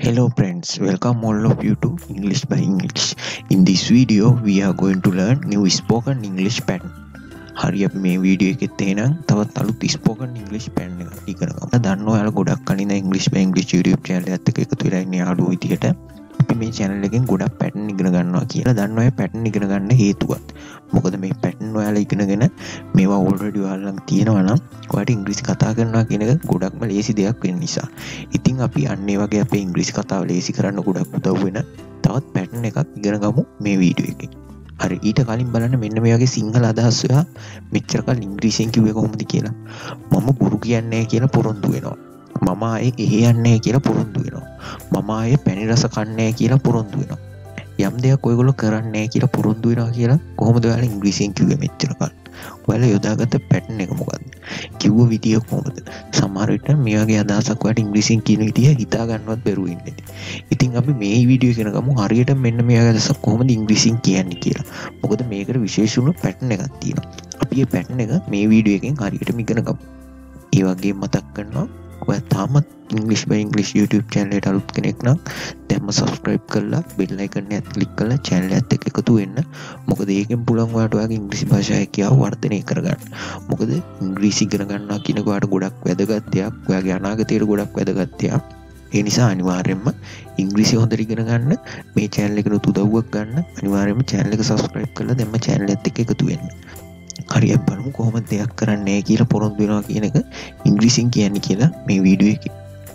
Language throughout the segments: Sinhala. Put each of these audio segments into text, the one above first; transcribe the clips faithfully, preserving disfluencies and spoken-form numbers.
Hello friends, welcome all of you to English by English. In this video, we are going to learn new spoken English pattern. හරි අපි මේ වීඩියෝ එකෙත් එහෙනම් තවත් අලුත් spoken English pattern එකක් ඉගෙන ගමු. දන්නවා ඔයාලා ගොඩක් කලින් English by English YouTube channel එකත් එක්ක එකතු වෙලා ඉන්නේ යාළුවෝ විදියට. අපි මේ channel එකෙන් ගොඩක් pattern ඉගෙන ගන්නවා කියලා. දන්නවා මේ pattern ඉගෙන ගන්න හේතුවත්. මොකද මේ pattern ඔයාලා ඉගෙනගෙන මේවා already ඔයාලා ළඟ තියෙනවා නම් ඔයාලට ඉංග්‍රීසි කතා කරනවා කියන එක ගොඩක්ම ලේසි දෙයක් වෙන නිසා. ඉතින් අපි අන්න ඒ වගේ අපේ ඉංග්‍රීසි කතාව ලේසි කරන්න ගොඩක් උදව් වෙන තවත් pattern එකක් ඉගෙන ගමු මේ වීඩියෝ එකේ. හරි ඊට කලින් බලන්න මෙන්න මේ වගේ සිංහල අදහස් ඔයා මෙච්චර කල් ඉංග්‍රීසියෙන් කිව්වේ කොහොමද කියලා. මම බොරු කියන්නේ නැහැ කියලා පොරොන්දු වෙනවා. මම ආයේ එහෙ යන්නේ නැහැ කියලා පොරොන්දු වෙනවා. මම ආයේ පැණි රස කන්නේ නැහැ කියලා පොරොන්දු වෙනවා. යම් දෙයක් ඔයගොල්ලෝ කරන්නේ නැහැ කියලා පොරොන්දු වෙනවා කියලා කොහොමද ඔයාලා ඉංග්‍රීසියෙන් කිව්වේ මෙච්චර කල්? ඔයාලා යොදාගත්ත පැටර්න් එක මොකද්ද? කිව්ව විදිය කොහොමද? සමහර විට මේ වගේ අදහසක් ඔයාලට ඉංග්‍රීසියෙන් කියන විදිය හිතා ගන්නවත් බැරුව ඉන්නේ. ඉතින් අපි මේ වීඩියෝ එක කරන ගමු හරියට මෙන්න මේ වගේ අදහසක් කොහොමද ඉංග්‍රීසියෙන් කියන්නේ කියලා. මොකද මේකට විශේෂ වුණු පැටර්න් එකක් තියෙනවා. අපි මේ පැටර්න් එක මේ වීඩියෝ එකෙන් හරියටම ඉගෙන ගමු. ඒ වගේම මතක් කරනවා ඔයා තාමත් English by English YouTube channel එකට අලුත් කෙනෙක් නම් දැන්ම subscribe කරලා bell icon එකත් click කරලා channel එකත් එක්ක එකතු වෙන්න. මොකද ඒකෙන් පුළුවන් ඔයාලට ඔයාගේ ඉංග්‍රීසි භාෂාව හැකියාව වර්ධනය කරගන්න. මොකද ඉංග්‍රීසි ඉගෙන ගන්නවා කියන එක ඔයාලට ගොඩක් වැදගත් දෙයක්. ඔයාගේ අනාගතයට ගොඩක් වැදගත් දෙයක්. ඒ නිසා අනිවාර්යයෙන්ම ඉංග්‍රීසි හොඳට ඉගෙන ගන්න මේ channel එකට උදව්වක් ගන්න. අනිවාර්යයෙන්ම channel එක subscribe කරලා දැන්ම channel එකත් එක්ක එකතු වෙන්න. හරි අපි බලමු කොහොමද දෙයක් කරන්නේ කියලා පොරොන්දු වෙනවා කියන එක ඉංග්‍රීසියෙන් කියන්නේ කියලා මේ වීඩියෝ එකේ.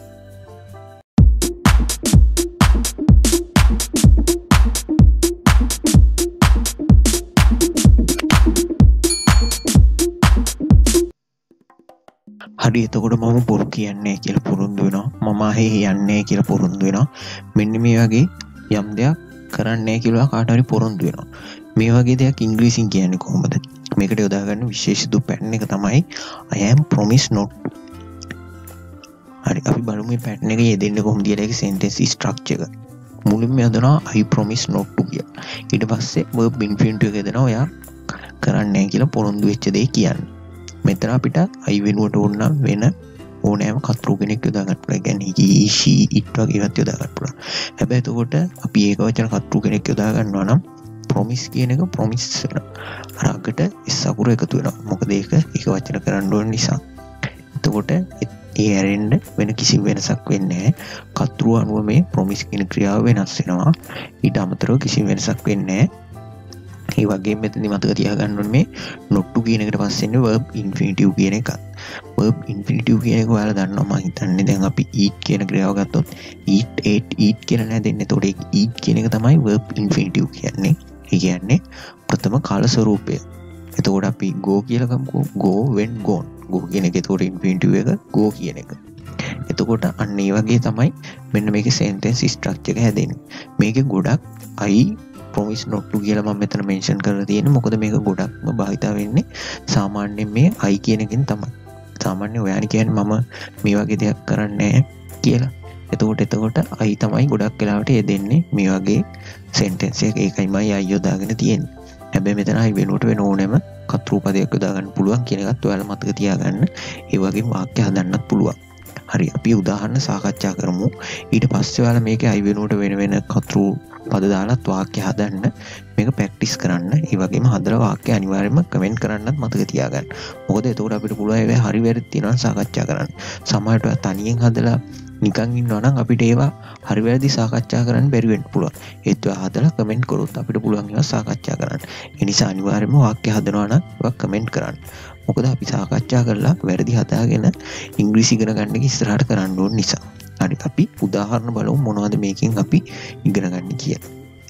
හරි එතකොට මම බොරු කියන්නේ කියලා පොරොන්දු වෙනවා. මම ආයේ යන්නේ කියලා පොරොන්දු වෙනවා. මෙන්න මේ වගේ යම් දෙයක් කරන්නේ කියලා කාට හරි පොරොන්දු වෙනවා. මේ වගේ දෙයක් ඉංග්‍රීසියෙන් කියන්නේ කොහොමද? මේකට යොදා ගන්න විශේෂිත පැටර්න් එක තමයි I am promise not to. හරි අපි බලමු මේ පැටර්න් එක යෙදෙන්නේ කොහොමද කියලා ඒකේ sentence structure එක. මුලින්ම යදනවා I promise not to කියලා. ඊට පස්සේ verb infinitive එක යදනවා ඔයා කරන්නේ නැහැ කියලා පොරොන්දු වෙච්ච දේ කියන්නේ. මෙතන අපිට I වෙනුවට ඕන නම් වෙන ඕනෑම කතරු කෙනෙක් යොදා ගන්න පුළුවන්. يعني he she it වගේ ඒවත් යොදා ගන්න පුළුවන්. හැබැයි එතකොට අපි ඒක වචන කතරු කෙනෙක් යොදා ගන්නවා නම් promise කියන එක promise වෙනවා. අර අගට s අකුර එකතු වෙනවා. මොකද ඒක ඒක වචන කරන්න ඕන නිසා. එතකොට ඒ ඇරෙන්න වෙන කිසිම වෙනසක් වෙන්නේ නැහැ. කතරු අනුව මේ promise කියන ක්‍රියාව වෙනස් වෙනවා. ඊට අමතරව කිසිම වෙනසක් වෙන්නේ නැහැ. ඒ වගේම මෙතනදි මතක තියාගන්න ඕනේ මේ not to කියන එකට පස්සේ එන්නේ verb infinitive කියන එකත්. verb infinitive කියන එක ඔයාලා දන්නවා මම හිතන්නේ. දැන් අපි eat කියන ක්‍රියාව ගත්තොත් eat ate eat කියලා නෑ දෙන්නේ. එතකොට ඒක eat කියන එක තමයි verb infinitive කියන්නේ. ඒ කියන්නේ ප්‍රථම කාල ස්වරූපය. එතකොට අපි go කියලා ගමුකෝ. go when gone. go කියන එක එතකොට infinitive එක go කියන එක. එතකොට අන්න ඒ වගේ තමයි මෙන්න මේකේ sentence structure එක හැදෙන්නේ. මේකේ ගොඩක් I promise not to කියලා මම මෙතන mention කරලා තියෙන්නේ. මොකද මේක ගොඩක්ම භාවිතා වෙන්නේ සාමාන්‍යයෙන් මේ I කියන එකෙන් තමයි. සාමාන්‍යයෙන් ඔයාලා කියන්නේ මම මේ වගේ දෙයක් කරන්නේ නැහැ කියලා. එතකොට එතකොට I තමයි ගොඩක් වෙලාවට යෙදෙන්නේ මේ වගේ sentence එක. ඒකයි මම I යොදාගෙන තියෙන්නේ. හැබැයි මෙතන I වෙනුවට වෙන ඕනෙම කතරු පදයක් යොදා ගන්න පුළුවන් කියන එකත් ඔයාලා මතක තියාගන්න. ඒ වගේම වාක්‍ය හදන්නත් පුළුවන්. හරි අපි උදාහරණ සාකච්ඡා කරමු. ඊට පස්සේ ඔයාලා මේකේ I වෙනුවට වෙන වෙන කතරු පද දාලත් වාක්‍ය හදන්න මේක ප්‍රැක්ටිස් කරන්න. ඒ වගේම හදලා වාක්‍ය අනිවාර්යයෙන්ම කමෙන්ට් කරන්නත් මතක තියාගන්න. මොකද එතකොට අපිට පුළුවන් ඒවා හරි වැරදි තියෙනවා සාකච්ඡා කරන්න. සමහරට තනියෙන් හදලා නිකන් ඉන්නවා නම් අපිට ඒවා හරි වැරදි සාකච්ඡා කරන්න බැරි වෙන්න පුළුවන්. ඒත් ඔයා හදලා කමෙන්ට් කරොත් අපිට පුළුවන් ඒවා සාකච්ඡා කරන්න. ඒ නිසා අනිවාර්යයෙන්ම වාක්‍ය හදනවා නම් ඒවා කමෙන්ට් කරන්න. මොකද අපි සාකච්ඡා කරලා වැරදි හදාගෙන ඉංග්‍රීසි ඉගෙන ගන්න එක ඉස්සරහට කරන්න ඕන නිසා. හරි අපි උදාහරණ බලමු මොනවද මේකෙන් අපි ඉගෙන ගන්න කියලා.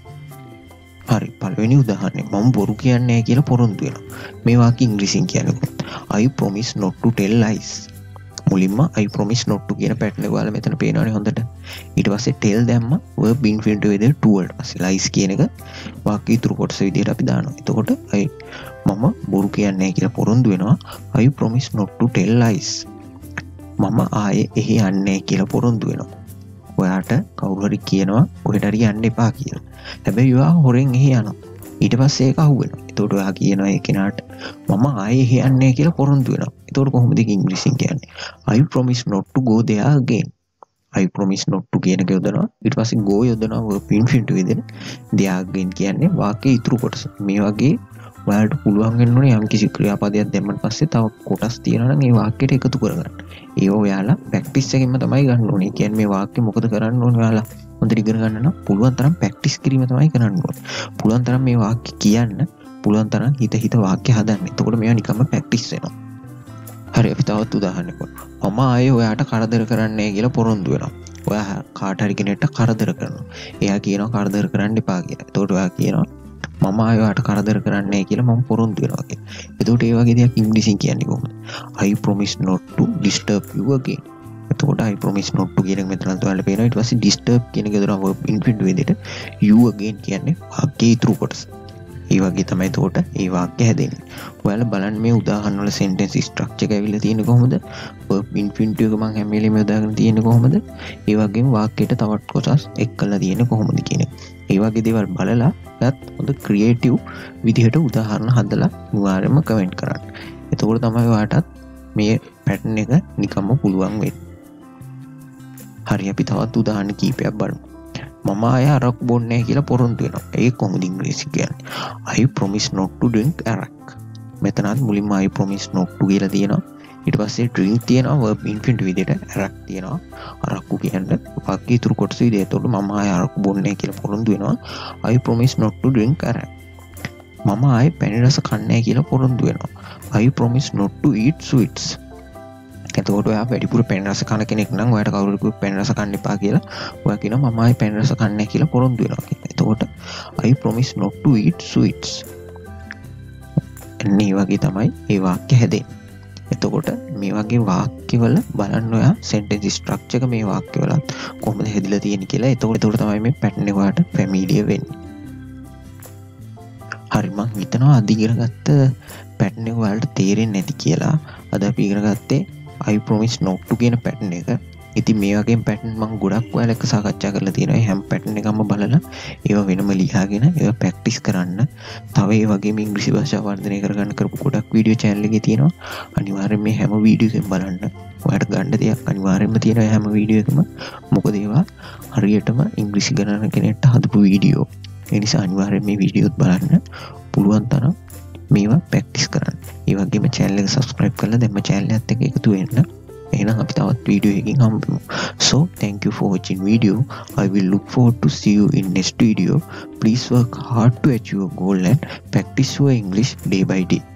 හරි පළවෙනි උදාහරණය මම බොරු කියන්නේ නැහැ කියලා පොරොන්දු වෙනවා. මේ වාක්‍ය ඉංග්‍රීසියෙන් කියනකොට I promise not to tell lies. මුලින්ම I promise not to කියන පැටර්න් එක ඔයාලා මෙතන පේනවනේ හොඳට. ඊට පස්සේ tell දැම්ම verb infinitive විදිහට to වලට පස්සේ lies කියන එක වාක්‍ය ඉතුරු කොටස විදිහට අපි දානවා. එතකොට I මම බොරු කියන්නේ නැහැ කියලා පොරොන්දු වෙනවා. I promise not to tell lies. මම ආයේ එහෙ යන්නේ කියලා පොරොන්දු වෙනවා. ඔයාට කවුරු හරි කියනවා ඔහෙට හරි යන්න එපා කියලා. හැබැයි ඔයා හොරෙන් එහෙ යනවා. ඊට පස්සේ ඒක අහුවෙනවා. එතකොට ඔයා කියනවා ඒ කෙනාට මම ආයේ එහෙ යන්නේ කියලා පොරොන්දු වෙනවා. එතකොට කොහොමද ඒක ඉංග්‍රීසියෙන් කියන්නේ? I promise not to go there again. I promise not to කියන එක යොදනවා. ඊට පස්සේ go යොදනවා verb infinitive විදිහට. they are again කියන්නේ වාක්‍යයේ ඉතුරු කොටස. මේ වගේ ඔයාලට පුළුවන් වෙන්න ඕනේ යම් කිසි ක්‍රියාපදයක් දැම්මට පස්සේ තව කොටස් තියෙනවා නම් ඒ වාක්‍යයට එකතු කරගන්න. ඒක ඔයාලා ප්‍රැක්ටිස් එකෙන්ම තමයි ගන්න ඕනේ. කියන්නේ මේ වාක්‍ය මොකද කරන්න ඕනේ ඔයාලා හොඳට ඉගෙන ගන්න නම් පුළුවන් තරම් ප්‍රැක්ටිස් කිරීම තමයි කරන්න ඕනේ. පුළුවන් තරම් මේ වාක්‍ය කියන්න, පුළුවන් තරම් හිත හිත වාක්‍ය හදන්න. එතකොට මේවා නිකම්ම ප්‍රැක්ටිස් වෙනවා. හරි අපි තවත් උදාහරණයක් කරමු. මම ආයේ ඔයාට කරදර කරන්නේ කියලා පොරොන්දු වෙනවා. ඔයා කාට හරි කෙනෙක්ට කරදර කරනවා. එයා කියනවා කරදර කරන්න එපා කියලා. එතකොට ඔයා කියනවා මම ආයෙත් කරදර කරන්නේ කියලා මම පොරොන්දු වෙනවා කියලා. එතකොට ඒ වගේ දෙයක් ඉංග්‍රීසියෙන් කියන්නේ කොහොමද? I promise not to disturb you again. එතකොට I promise not to කියන එක මෙතන ඔයාලට පේනවා. ඊට පස්සේ disturb කියන එක දානවා verb infinitive විදිහට. you again කියන්නේ වාක්‍යයේ ඉතුරු කොටස. ඒ වගේ තමයි එතකොට ඒ වාක්‍ය හැදෙන්නේ. ඔයාලා බලන්න මේ උදාහරණ වල sentence structure එක ඇවිල්ලා තියෙන්නේ කොහොමද? verb infinitive එක මම හැම වෙලෙම යොදාගෙන තියෙන්නේ කොහොමද? ඒ වගේම වාක්‍යයට තවත් කොටස් එක් කරලා තියෙන්නේ කොහොමද කියන එක. ඒ වගේ දේවල් බලලා ගත් හොඳ ක්‍රියේටිව් විදිහට උදාහරණ හදලා අනිවාර්යයෙන්ම කමෙන්ට් කරන්න. එතකොට තමයි ඔයාටත් මේ පැටර්න් එක නිකම්ම පුළුවන් වෙන්නේ. හරි අපි තවත් උදාහරණ කීපයක් බලමු. මම ආය අරක්කු බොන්නේ නැහැ කියලා පොරොන්දු වෙනවා. ඒක කොහොමද ඉංග්‍රීසි කියන්නේ? I promise not to drink arak. මෙතනත් මුලින්ම I promise not to කියලා තියෙනවා. ඊට පස්සේ drink තියෙනවා verb infinitive විදිහට arak තියෙනවා. අරක්කු කියන්නේ වාක්‍ය ඉතුරු කොටස විදිහට. එතකොට මම ආය අරක්කු බොන්නේ නැහැ කියලා පොරොන්දු වෙනවා. I promise not to drink arak. මම ආය පැණි රස කන්නේ නැහැ කියලා පොරොන්දු වෙනවා. I promise not to eat sweets. එතකොට ඔයා වැඩිපුර පැණි රස කන කෙනෙක් නම් ඔයාට කවුරු කිව්වොත් පැණි රස කන්න එපා කියලා ඔයා කියනවා මම ආයේ පැණි රස කන්නේ නැහැ කියලා පොරොන්දු වෙනවා කියලා. එතකොට I promise not to eat sweets. එන්නේ වගේ තමයි මේ වාක්‍ය හැදෙන්නේ. එතකොට මේ වගේ වාක්‍යවල බලන්න ඔයා sentence structure එක මේ වාක්‍යවල කොහොමද හැදිලා තියෙන්නේ කියලා. එතකොට එතකොට තමයි මේ pattern එක ඔයාට familiar වෙන්නේ. හරි මම හිතනවා අද ඉගෙන ගත්ත pattern එක ඔයාලට තේරෙන්නේ නැති කියලා. අද අපි ඉගෙන ගත්තේ I promise not to කියන pattern එක. ඉතින් මේ වගේ pattern මම ගොඩක් ඔයාලා එක්ක සාකච්ඡා කරලා තියෙනවා. මේ හැම pattern එකක්ම බලලා ඒවා වෙනම ලියාගෙන ඒවා practice කරන්න. තව ඒ වගේම ඉංග්‍රීසි භාෂාව වර්ධනය කරගන්න කරපු ගොඩක් වීඩියෝ channel එකේ තියෙනවා. අනිවාර්යෙන් මේ හැම වීඩියෝ එකෙන් බලන්න. ඔයාලට ගන්න දෙයක් අනිවාර්යෙන්ම තියෙනවා හැම වීඩියෝ එකම. මොකද ඒවා හරියටම ඉංග්‍රීසි ගණන කෙනෙක්ට හදපු වීඩියෝ. ඒ නිසා අනිවාර්යෙන් මේ වීඩියෝත් බලන්න. පුළුවන් තරම් මේවා ප්‍රැක්ටිස් කරන්න. ඒ වගේම channel එක subscribe කරලා දැම්ම channel එකත් එක්ක එකතු වෙන්න. එහෙනම් අපි තවත් වීඩියෝ එකකින් හම්බෙමු. So thank you for watching video. I will look forward to see you in next video. Please work hard to achieve your goal and practice your English day by day.